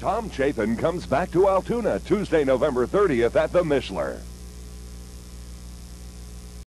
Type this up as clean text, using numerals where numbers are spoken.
Tom Chapin comes back to Altoona Tuesday, November 30th at the Mishler.